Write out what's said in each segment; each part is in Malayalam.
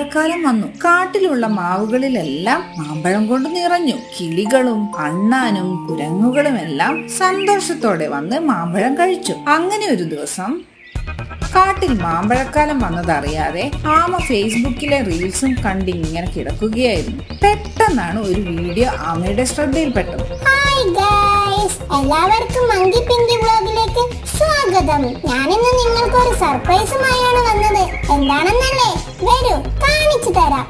മാമ്പഴക്കാലം വന്നു. കാട്ടിലുള്ള മാവുകളിലെല്ലാം മാമ്പഴം കൊണ്ട് നിറഞ്ഞു. കിളികളും അണ്ണാനും കുരങ്ങുകളും എല്ലാം സന്തോഷത്തോടെ വന്ന് മാമ്പഴം കഴിച്ചു. അങ്ങനെ ഒരു ദിവസം കാട്ടിൽ മാമ്പഴക്കാലം വന്നതറിയാതെ ആമ ഫേസ്ബുക്കിലെ റീൽസും കണ്ടിങ്ങനെ കിടക്കുകയായിരുന്നു. പെട്ടെന്നാണ് ഒരു വീഡിയോ ആമയുടെ ശ്രദ്ധയിൽപ്പെട്ടത്. ഹായ് ഗൈസ്, എല്ലാവർക്കും മങ്കി പിങ്കി വ്ലോഗിലേക്ക് സ്വാഗതം. ഞാനിന്ന് നിങ്ങൾക്ക് ഒരു സർപ്രൈസുമായാണ് വന്നത്. എന്താണെന്നല്ലേ? വരൂ കാണിച്ചു തരാം.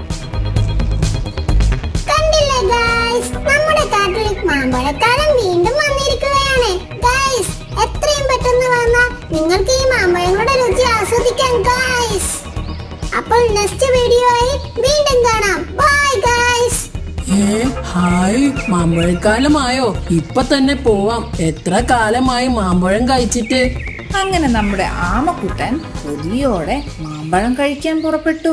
കണ്ടില്ലേ ഗൈസ്, നമ്മുടെ കാട്ടിൽ മാമ്പഴക്കാലം വീണ്ടും വന്നിരിക്കുകയാണ്. ഗൈസ്, എത്രയും പെട്ടെന്ന് വന്നാൽ നിങ്ങൾക്ക് ഈ മാമ്പഴങ്ങളുടെ രുചി ആസ്വദിക്കാം ഗൈസ്. അപ്പോൾ നെക്സ്റ്റ് വീഡിയോയിൽ വീണ്ടും കാണാം. Bye guys. ഹായ്, മാമ്പഴക്കാലമായോ? ഇപ്പൊ തന്നെ പോവാം. എത്ര കാലമായി മാമ്പഴം കഴിച്ചിട്ട്. അങ്ങനെ നമ്മുടെ ആമക്കുട്ടൻ കൊതിയോടെ മാമ്പഴം കഴിക്കാൻ പുറപ്പെട്ടു.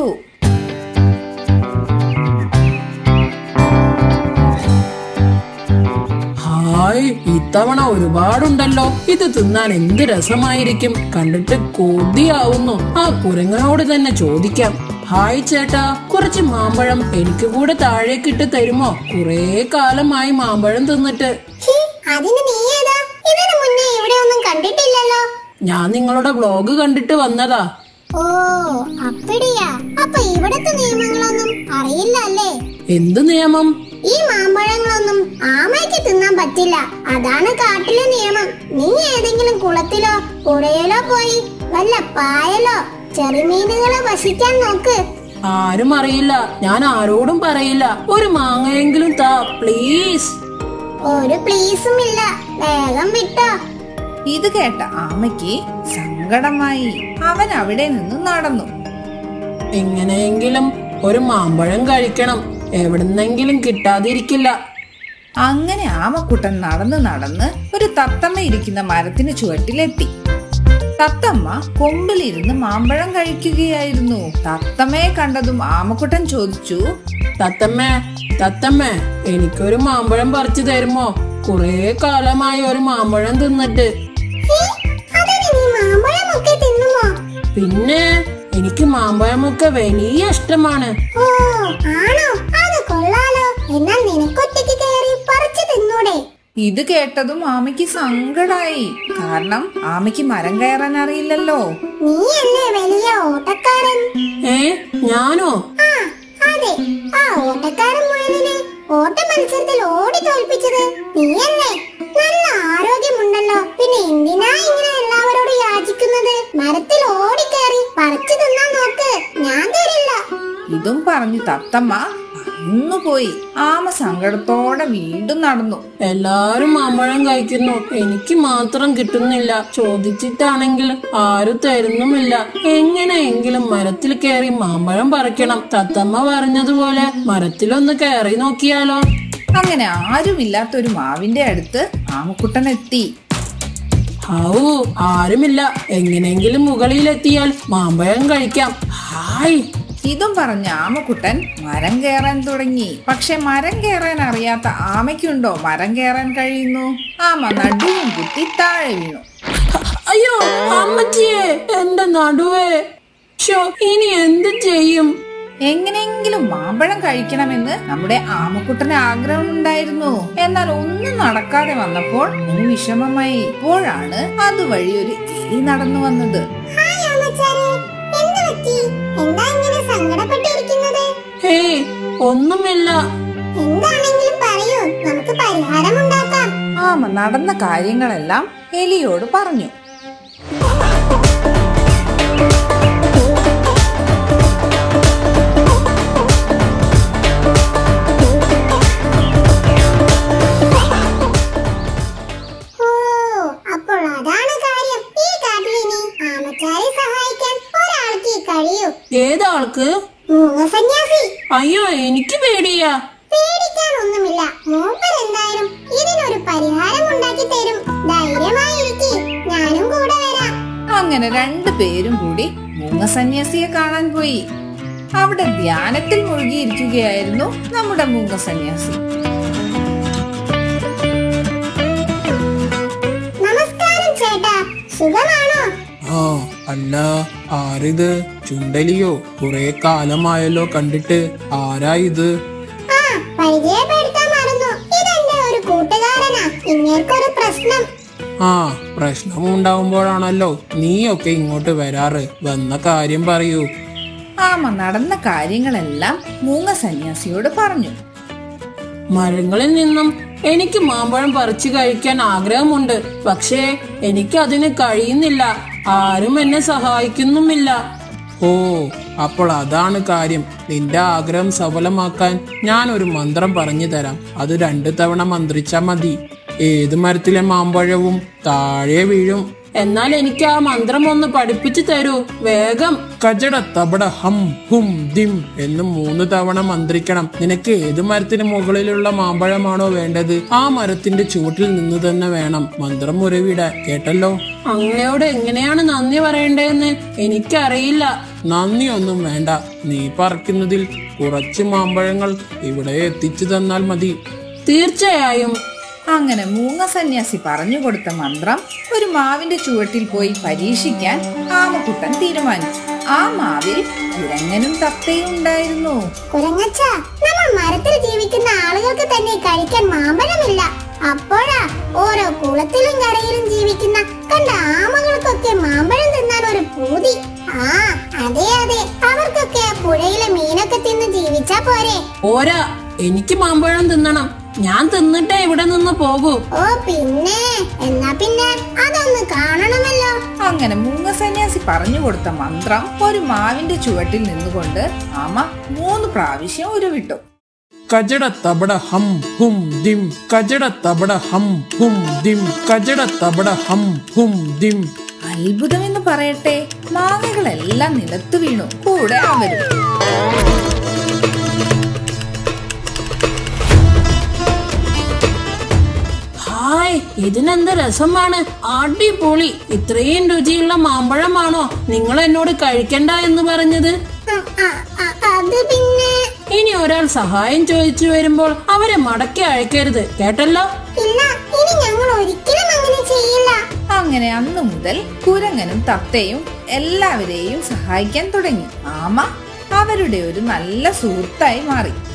ഹായ്, ഇത്തവണ ഒരുപാടുണ്ടല്ലോ. ഇത് തിന്നാൻ എന്ത് രസമായിരിക്കും. കണ്ടിട്ട് കൊതിയാവുന്നു. ആ കുരങ്ങനോട് തന്നെ ചോദിക്കാം. ഹായ് ചേട്ടാ, കുറച്ച് മാമ്പഴം എനിക്ക് കൂടെ താഴേക്കിട്ട് തരുമോ? കുറേ കാലമായി മാമ്പഴം തിന്നിട്ട്. അതിന് നീ ഏതാ? ഇതിനു മുന്നേ ഇവിടെ ഒന്നും കണ്ടിട്ടില്ലല്ലോ. ഞാൻ നിങ്ങളുടെ വ്ലോഗ് കണ്ടിട്ട് വന്നതാ. ഓ, അപ്പടിയാ. അപ്പൊ ഇവിടത്തെ നിയമങ്ങളൊന്നും അറിയില്ല അല്ലേ? എന്ത് നിയമം? ഈ മാമ്പഴങ്ങളൊന്നും ആമയ്ക്ക് തിന്നാൻ പറ്റില്ല. അതാണ് കാട്ടിലെ നിയമം. നീ ഏതെങ്കിലും കുളത്തിലോ പുഴയിലോ പോയി വല്ല പായലോ ചെറുമീനുകളെ വശിക്കാൻ നോക്ക്. ആരും അറിയില്ല. ഞാൻ ആരോടും പറയില്ല. ഒരു മാങ്ങയെങ്കിലും താ പ്ലീസ്. ഒരു പ്ലീസും ഇല്ല. വേഗം വിട്ടോ. ഇത് കേട്ട ആമയ്ക്ക് സങ്കടമായി. അവൻ അവിടെ നിന്ന് നടന്നു. എങ്ങനെയെങ്കിലും ഒരു മാമ്പഴം കഴിക്കണം. എവിടുന്നെങ്കിലും കിട്ടാതിരിക്കില്ല. അങ്ങനെ ആമക്കുട്ടൻ നടന്ന് നടന്ന് ഒരു തത്തമ്മ ഇരിക്കുന്ന മരത്തിന് ചുവട്ടിലെത്തി. തത്തമ്മ കൊമ്പിലിരുന്ന് മാമ്പഴം കഴിക്കുകയായിരുന്നു. തത്തമ്മയെ കണ്ടതും ആമക്കുട്ടൻ ചോദിച്ചു, തത്തമ്മേ, തത്തമ്മേ, എനിക്കൊരു മാമ്പഴം പറിച്ചു തരുമോ? കുറെ കാലമായി ഒരു മാമ്പഴം തിന്നിട്ട്. പിന്നെ എനിക്ക് മാമ്പഴമൊക്കെ വലിയ ഇഷ്ടമാണ്. ഇത് കേട്ടതും ആമയ്ക്ക് സങ്കടായി. കാരണം ആമയ്ക്ക് മരം കയറാൻ അറിയില്ലല്ലോ. വലിയ ഓട്ടക്കാരൻ. ഞാനോ? അതെ, ആ ഓട്ടക്കാരൻ മുയലിനെ ഓട്ട മത്സരത്തിൽ ഓടി തോൽപ്പിച്ചത് നീയല്ലേ? നല്ല ആരോഗ്യമുണ്ടല്ലോ. പിന്നെ എന്തിനാ ഇങ്ങനെ എല്ലാവരോടും യാചിക്കുന്നത്? മരത്തിൽ ഓടിക്കയറി പറിച്ചു തിന്നാൻ നോക്ക്. ഞാൻ തരില്ല. ഇതും പറഞ്ഞു തത്തമ്മ പോയി. ആമ സങ്കടത്തോടെ വീണ്ടും നടന്നു. എല്ലാരും മാമ്പഴം കഴിക്കുന്നു, എനിക്ക് മാത്രം കിട്ടുന്നില്ല. ചോദിച്ചിട്ടാണെങ്കിൽ ആരും തരുന്നുമില്ല. എങ്ങനെയെങ്കിലും മരത്തിൽ കയറി മാമ്പഴം പറിക്കണം. തത്തമ്മ പറഞ്ഞതുപോലെ മരത്തിലൊന്ന് കയറി നോക്കിയാലോ? അങ്ങനെ ആരുമില്ലാത്തൊരു മാവിന്റെ അടുത്ത് ആമക്കുട്ടൻ എത്തി. ആരുമില്ല. എങ്ങനെയെങ്കിലും മുകളിലെത്തിയാൽ മാമ്പഴം കഴിക്കാം. ഹായ്. ഇതും പറഞ്ഞ ആമക്കുട്ടൻ മരം കയറാൻ തുടങ്ങി. പക്ഷെ മരം കയറാൻ അറിയാത്ത ആമയ്ക്കുണ്ടോ മരം കയറാൻ കഴിയുന്നു? ആമ നടുവും കുത്തി താഴെ വീണു. അയ്യോ അമ്മച്ചിയെ, എന്റെ നടുവേ. ഇനി എന്ത് ചെയ്യും? എങ്ങനെയെങ്കിലും മാമ്പഴം കഴിക്കണമെന്ന് നമ്മുടെ ആമക്കുട്ടന് ആഗ്രഹമുണ്ടായിരുന്നു. എന്നാൽ ഒന്നും നടക്കാതെ വന്നപ്പോൾ വിഷമമായി. ഇപ്പോഴാണ് അതുവഴി ഒരു എലി നടന്നു വന്നത്. ഒന്നുമില്ല. എന്താണെങ്കിലും പറയൂ, നമുക്ക് പരിഹാരമുണ്ടാക്കാം. ആമ നടന്ന കാര്യങ്ങളെല്ലാം എലിയോട് പറഞ്ഞു. അപ്പോൾ അതാണ് കാര്യം. ഈ കാട്ടിൽ ഇനി ആമച്ചാരെ സഹായിക്കാൻ ഒരാൾക്ക് കഴിയൂ. ഏതാൾക്ക്? സന്യാസി. അയ്യോ, എനിക്ക് പേടിയാ. പേടിക്കാനൊന്നുമില്ല. മൂപ്പർ എന്തായാലും ഇതിനൊരു പരിഹാരം ഉണ്ടാക്കി തരും. ധൈര്യമായിരിക്കെ, ഞാനും കൂടെ വരാം. അങ്ങനെ രണ്ടുപേരും കൂടി മൂങ്ങസന്യാസിയെ കാണാൻ പോയി. അവിടെ ധ്യാനത്തിൽ മുഴുകിയിരിക്കുകയായിരുന്നു നമ്മുടെ മൂങ്ങസന്യാസി. നമസ്കാരം ചേട്ടാ, സുഖമാണോ? അല്ല, ആരിത്? ചുണ്ടലിയോ? കുറെ കാലമായല്ലോ കണ്ടിട്ട്. ആരാ ഇത്? ആ, പരിചയപ്പെടുത്താൻ മറന്നു. ഇതെന്റെ ഒരു കൂട്ടുകാരനാ. ഇങ്ങേർക്കൊരു പ്രശ്നം. ആ, പ്രശ്നമുണ്ടാവുമ്പോഴാണല്ലോ നീയൊക്കെ ഇങ്ങോട്ട് വരാറ്. വന്ന കാര്യം പറയൂ. ആമ നടന്ന കാര്യങ്ങളെല്ലാം മൂങ്ങ സന്യാസിയോട് പറഞ്ഞു. മരങ്ങളിൽ നിന്നും എനിക്ക് മാമ്പഴം പറിച്ചു കഴിക്കാൻ ആഗ്രഹമുണ്ട്. പക്ഷേ എനിക്ക് അതിന് കഴിയുന്നില്ല. ആരും എന്നെ സഹായിക്കുന്നുമില്ല. ഓ, അപ്പോൾ അതാണ് കാര്യം. നിന്റെ ആഗ്രഹം സഫലമാക്കാൻ ഞാൻ ഒരു മന്ത്രം പറഞ്ഞു തരാം. അത് 2 തവണ മന്ത്രിച്ചാ മതി. ഏത് മരത്തിലെ മാമ്പഴവും താഴെ വീഴും. എന്നാൽ എനിക്ക് ആ മന്ത്രം ഒന്ന് പഠിപ്പിച്ചു തരൂ, വേഗം. കജട തബട ഹം ഹും ദിം എന്ന് 3 തവണ മന്ത്രിക്കണം. നിനക്ക് ഏത് മരത്തിന് മുകളിലുള്ള മാമ്പഴമാണോ വേണ്ടത്, ആ മരത്തിന്റെ ചുവട്ടിൽ നിന്ന് തന്നെ വേണം മന്ത്രം ഉരവിടാൻ. കേട്ടല്ലോ? അങ്ങയോട് എങ്ങനെയാണ് നന്ദി പറയേണ്ടതെന്ന് എനിക്കറിയില്ല. നന്ദിയൊന്നും വേണ്ട. നീ പറിക്കുന്നതിൽ കുറച്ച് മാമ്പഴങ്ങൾ ഇവിടെ എത്തിച്ചു തന്നാൽ മതി. തീർച്ചയായും. അങ്ങനെ മൂങ്ങ സന്യാസി പറഞ്ഞു കൊടുത്ത മന്ത്രം ഒരു മാവിന്റെ ചുവട്ടിൽ പോയി പരീക്ഷിക്കാൻ ആമക്കുട്ടൻ തീരുമാനിച്ചു. ആ മാവിൽ കുരങ്ങനും തത്തയും ഉണ്ടായിരുന്നു. കുരങ്ങച്ച, നമ്മൾ മരത്തിൽ ജീവിക്കുന്ന ആളുകൾക്ക് തന്നെ കഴിക്കാൻ മാമ്പഴമില്ല. അപ്പോഴാ ഓരോ കുളത്തിലും കരയിലും ജീവിക്കുന്ന കണ്ട ആമകൾക്കൊക്കെ മാമ്പഴം തിന്നാൻ ഒരു പൂതി. ആ, അതെ അതെ, അവർക്കൊക്കെ ആ പുഴയിലെ മീനൊക്കെ തിന്ന് ജീവിച്ചാ പോരെ. ഓരാ, എനിക്ക് മാമ്പഴം തിന്നണം. ഞാൻ തിന്നിട്ടേ ഇവിടെ നിന്ന് പോകൂ. ഓ പിന്നെ, എന്നാ പിന്നെ അതൊന്ന് കാണണമല്ലോ. അങ്ങനെ മൂങ്ങ സന്യാസി പറഞ്ഞു കൊടുത്ത മന്ത്രം ഒരു മാവിന്റെ ചുവട്ടിൽ നിന്നുകൊണ്ട് ആമ 3 പ്രാവശ്യം ഉരുവിട്ടു. കജട തബട ഹം ഹും ദിം, കജട തബട ഹം ഹും ദിം, കജട തബട ഹം ഹും ദിം. അത്ഭുതമെന്ന് പറയട്ടെ, മാങ്ങകളെല്ലാം നിലത്തു വീണു. കൂടെ അവരും. ഹായ്, ഇതിനെന്ത് രസമാണ്. അടിപൊളി. ഇത്രയും രുചിയുള്ള മാമ്പഴമാണോ നിങ്ങൾ എന്നോട് കഴിക്കണ്ട എന്ന് പറഞ്ഞത്? അത് പിന്നെ, ഇനി ഒരാൾ സഹായം ചോദിച്ചു വരുമ്പോൾ അവരെ മടക്കി അയക്കരുത്, കേട്ടല്ലോ? ഇല്ല, ഇനി ഞങ്ങൾ ഒരിക്കലും അങ്ങനെ ചെയ്യില്ല. അങ്ങനെ അന്നു മുതൽ കുരങ്ങനും തത്തയും എല്ലാവരെയും സഹായിക്കാൻ തുടങ്ങി. ആമ അവരുടെ ഒരു നല്ല സുഹൃത്തായി മാറി.